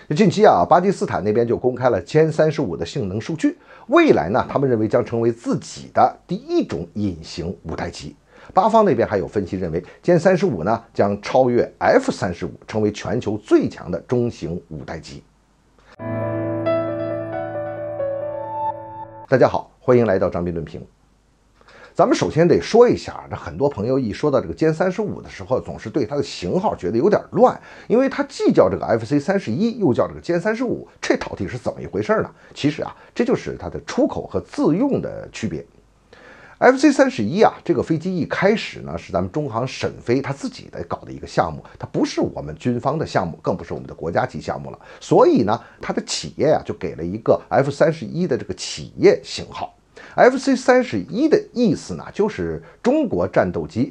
近期啊，巴基斯坦那边就公开了歼35的性能数据，未来呢，他们认为将成为自己的第一种隐形五代机。巴方那边还有分析认为，歼35呢将超越 F-35，成为全球最强的中型五代机。大家好，欢迎来到张斌论评。咱们首先得说一下，这很多朋友一说到这个歼35的时候，总是对它的型号觉得有点乱，因为它既叫这个 FC-31，又叫这个歼35，这到底是怎么一回事呢？其实啊，这就是它的出口和自用的区别。FC-31啊，这个飞机一开始呢是咱们中航沈飞他自己的搞的一个项目，它不是我们军方的项目，更不是我们的国家级项目了。所以呢，它的企业啊就给了一个 F-31的这个企业型号。FC-31的意思呢，就是中国战斗机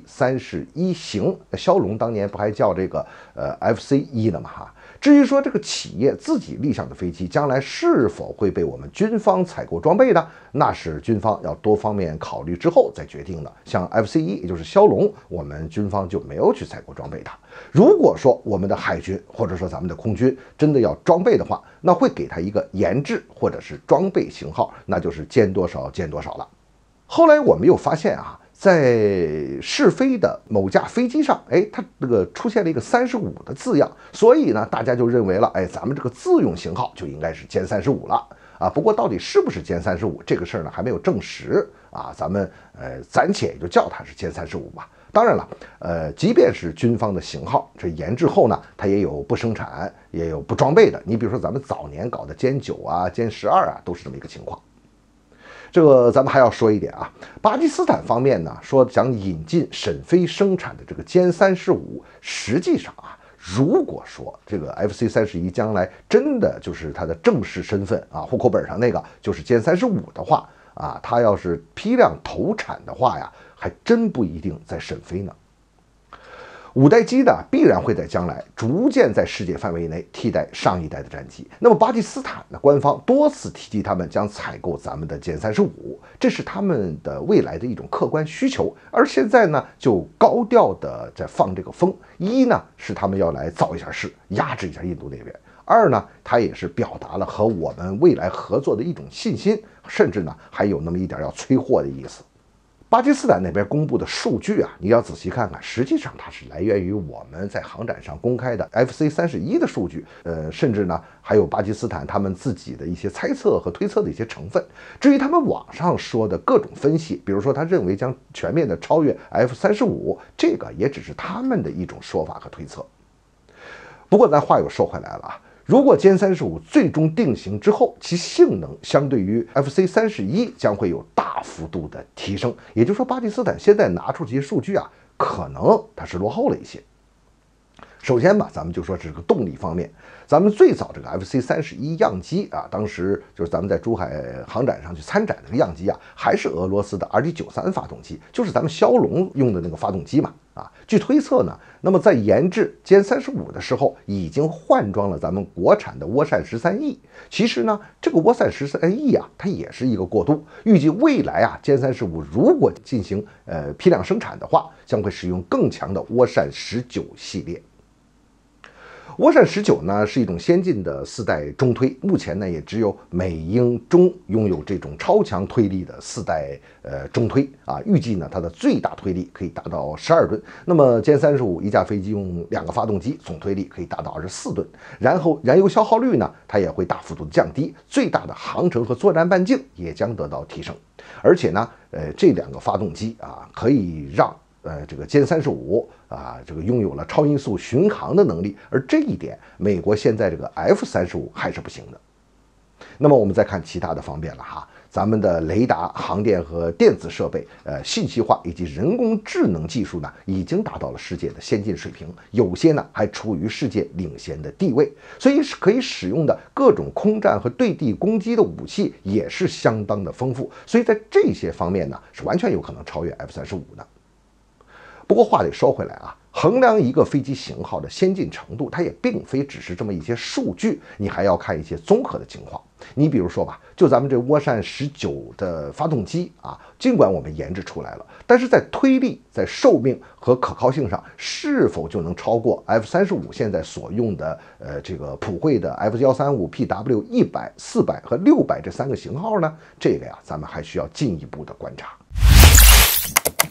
31型。骁龙当年不还叫这个FC-1的嘛哈。至于说这个企业自己立项的飞机将来是否会被我们军方采购装备的，那是军方要多方面考虑之后再决定的。像 FC-1也就是骁龙，我们军方就没有去采购装备它。如果说我们的海军或者说咱们的空军真的要装备的话，那会给它一个研制或者是装备型号，那就是歼多少歼多少了。后来我们又发现啊，在试飞的某架飞机上，它这个出现了一个35的字样，所以呢，大家就认为了，咱们这个自用型号就应该是歼35了啊。不过到底是不是歼35这个事儿呢，还没有证实啊。咱们暂且也就叫它是歼35吧。当然了，即便是军方的型号，这研制后呢，它也有不生产，也有不装备的。你比如说咱们早年搞的歼9啊、歼12啊，都是这么一个情况。这个咱们还要说一点啊，巴基斯坦方面呢说想引进沈飞生产的这个歼35，实际上啊，如果说这个 FC-31将来真的就是它的正式身份啊，户口本上那个就是歼35的话啊，它要是批量投产的话呀，还真不一定在沈飞呢。五代机呢，必然会在将来逐渐在世界范围内替代上一代的战机。那么巴基斯坦的官方多次提及他们将采购咱们的歼35，这是他们的未来的一种客观需求。而现在呢，就高调的在放这个风。一呢，是他们要来造一下势，压制一下印度那边；二呢，它也是表达了和我们未来合作的一种信心，甚至呢，还有那么一点要催货的意思。巴基斯坦那边公布的数据啊，你要仔细看看，实际上它是来源于我们在航展上公开的 FC-31的数据，甚至呢还有巴基斯坦他们自己的一些猜测和推测的一些成分。至于他们网上说的各种分析，比如说他认为将全面的超越 F-35，这个也只是他们的一种说法和推测。不过咱话又说回来了啊。如果歼35最终定型之后，其性能相对于 FC-31将会有大幅度的提升，也就是说，巴基斯坦现在拿出这些数据啊，可能它是落后了一些。首先吧，咱们就说这个动力方面，咱们最早这个 FC-31样机啊，当时就是咱们在珠海航展上去参展这个样机啊，还是俄罗斯的 RD-93发动机，就是咱们骁龙用的那个发动机嘛。据推测呢，那么在研制歼35的时候，已经换装了咱们国产的涡扇13E。其实呢，这个涡扇13E啊，它也是一个过渡。预计未来啊，歼35如果进行批量生产的话，将会使用更强的涡扇19系列。涡扇19呢是一种先进的4代中推，目前呢也只有美英中拥有这种超强推力的4代中推啊。预计呢它的最大推力可以达到12吨。那么歼35一架飞机用2个发动机，总推力可以达到24吨。然后燃油消耗率呢它也会大幅度的降低，最大的航程和作战半径也将得到提升。而且呢这2个发动机啊可以让这个歼35啊，这个拥有了超音速巡航的能力，而这一点，美国现在这个 F-35还是不行的。那么我们再看其他的方面了哈，咱们的雷达、航电和电子设备，信息化以及人工智能技术呢，已经达到了世界的先进水平，有些呢还处于世界领先的地位，所以可以使用的各种空战和对地攻击的武器也是相当的丰富，所以在这些方面呢，是完全有可能超越 F-35的。不过话得说回来啊， 衡量一个飞机型号的先进程度，它也并非只是这么一些数据，你还要看一些综合的情况。你比如说吧，就咱们这涡扇19的发动机啊，尽管我们研制出来了，但是在推力、在寿命和可靠性上，是否就能超过 F-35现在所用的这个普惠的 F-135、PW 100、400和600这3个型号呢？这个呀，咱们还需要进一步的观察。